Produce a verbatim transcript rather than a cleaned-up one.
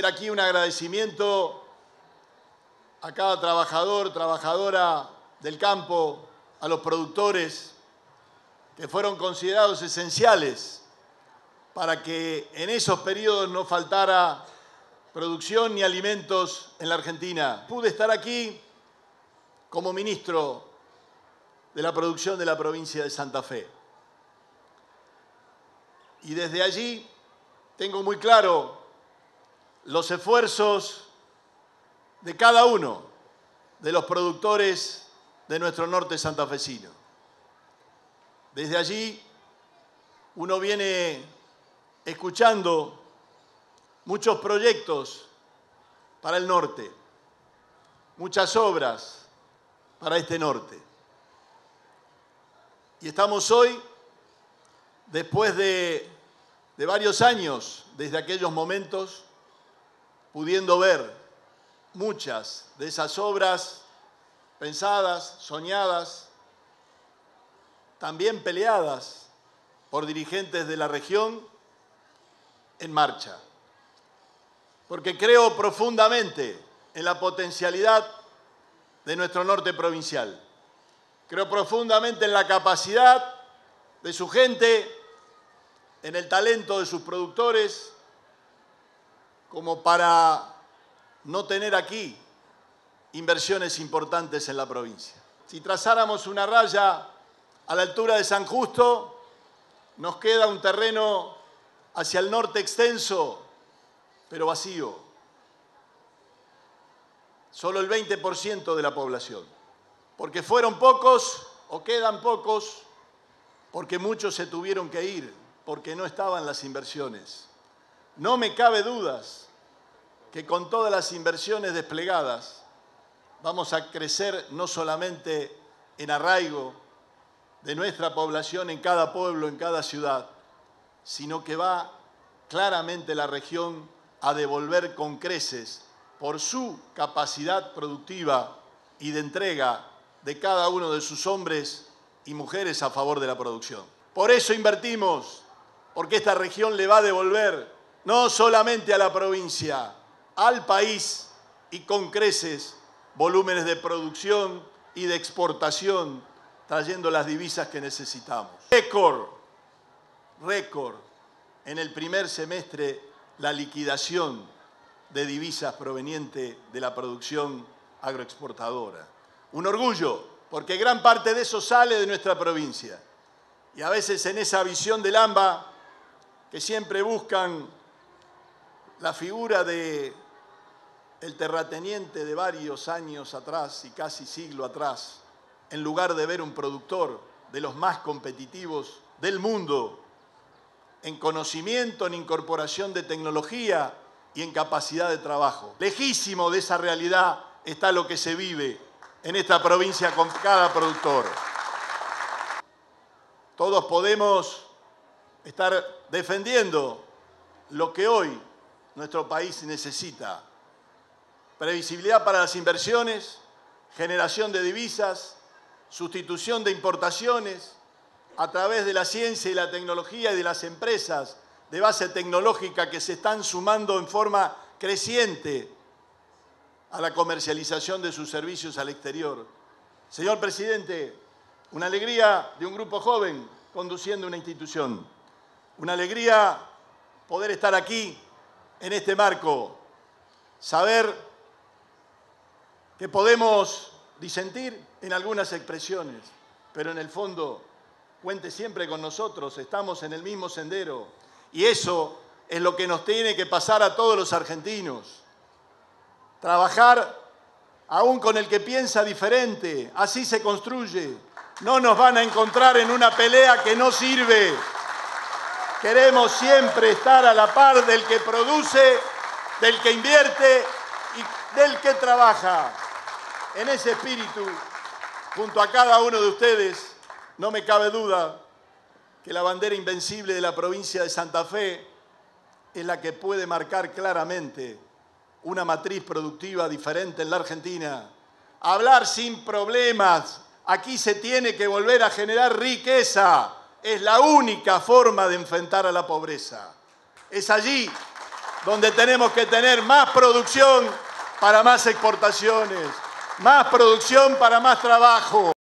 aquí un agradecimiento a cada trabajador, trabajadora del campo, a los productores que fueron considerados esenciales para que en esos periodos no faltara producción ni alimentos en la Argentina. Pude estar aquí como ministro de la producción de la provincia de Santa Fe. Y desde allí tengo muy claro los esfuerzos de cada uno de los productores de nuestro norte santafesino. Desde allí uno viene escuchando muchos proyectos para el norte, muchas obras para este norte. Y estamos hoy, después de, de varios años desde aquellos momentos, pudiendo ver muchas de esas obras pensadas, soñadas, también peleadas por dirigentes de la región, en marcha. Porque creo profundamente en la potencialidad de nuestro norte provincial. Creo profundamente en la capacidad de su gente, en el talento de sus productores, como para no tener aquí inversiones importantes en la provincia. Si trazáramos una raya a la altura de San Justo, nos queda un terreno hacia el norte extenso, pero vacío. Solo el veinte por ciento de la población. Porque fueron pocos o quedan pocos, porque muchos se tuvieron que ir, porque no estaban las inversiones. No me cabe dudas que con todas las inversiones desplegadas vamos a crecer no solamente en arraigo de nuestra población en cada pueblo, en cada ciudad, sino que va claramente la región a devolver con creces por su capacidad productiva y de entrega de cada uno de sus hombres y mujeres a favor de la producción. Por eso invertimos, porque esta región le va a devolver no solamente a la provincia, al país y con creces volúmenes de producción y de exportación, trayendo las divisas que necesitamos. Récord, récord en el primer semestre la liquidación de divisas proveniente de la producción agroexportadora. Un orgullo, porque gran parte de eso sale de nuestra provincia. Y a veces en esa visión del AMBA, que siempre buscan la figura de el terrateniente de varios años atrás y casi siglo atrás, en lugar de ver un productor de los más competitivos del mundo, en conocimiento, en incorporación de tecnología y en capacidad de trabajo. Lejísimo de esa realidad está lo que se vive en esta provincia con cada productor. Todos podemos estar defendiendo lo que hoy nuestro país necesita. Previsibilidad para las inversiones, generación de divisas, sustitución de importaciones a través de la ciencia y la tecnología y de las empresas de base tecnológica que se están sumando en forma creciente a la comercialización de sus servicios al exterior. Señor presidente, una alegría de un grupo joven conduciendo una institución. Una alegría poder estar aquí en este marco, saber que podemos disentir en algunas expresiones, pero en el fondo cuente siempre con nosotros, estamos en el mismo sendero y eso es lo que nos tiene que pasar a todos los argentinos. Trabajar aún con el que piensa diferente, así se construye. No nos van a encontrar en una pelea que no sirve. Queremos siempre estar a la par del que produce, del que invierte y del que trabaja. En ese espíritu, junto a cada uno de ustedes, no me cabe duda que la bandera invencible de la provincia de Santa Fe es la que puede marcar claramente una matriz productiva diferente en la Argentina. Hablar sin problemas. Aquí se tiene que volver a generar riqueza. Es la única forma de enfrentar a la pobreza. Es allí donde tenemos que tener más producción para más exportaciones, más producción para más trabajo.